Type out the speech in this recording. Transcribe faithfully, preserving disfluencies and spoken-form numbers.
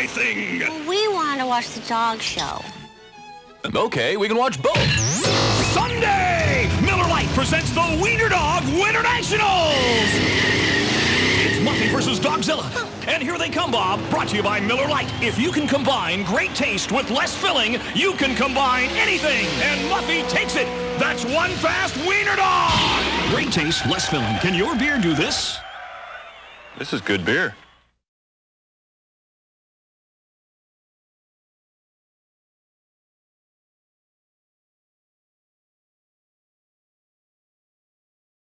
everything. We want to watch the dog show. Okay, we can watch both. Sunday, Miller Lite presents the Wiener Dog Winter Nationals. It's Muffy versus Dogzilla. And here they come, Bob, brought to you by Miller Lite. If you can combine great taste with less filling, you can combine anything. And Muffy takes it. That's one fast Wiener Dog. Great taste, less filling. Can your beer do this? This is good beer.